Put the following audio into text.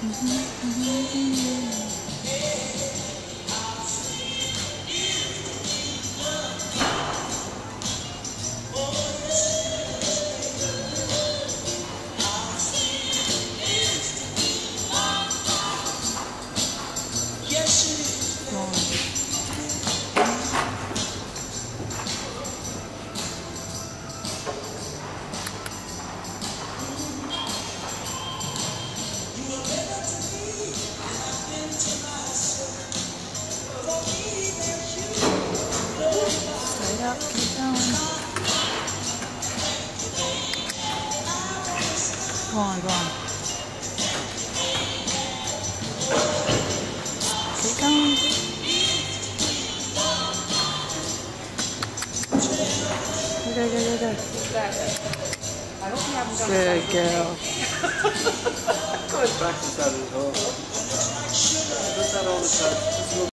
Straight up, keep going. Go on, go on. Keep going. Go. I hope you haven't done Good girl. I practice that at home. I do that all the time.